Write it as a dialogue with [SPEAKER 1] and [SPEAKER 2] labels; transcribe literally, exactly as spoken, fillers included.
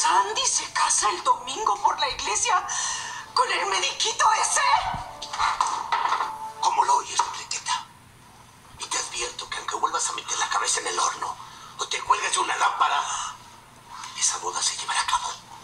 [SPEAKER 1] Sandy se casa el domingo por la iglesia con el mediquito ese.
[SPEAKER 2] ¿Cómo lo oyes, Enriqueta? Y te advierto que aunque vuelvas a meter la cabeza en el horno o te cuelgues de una lámpara, esa boda se llevará a cabo.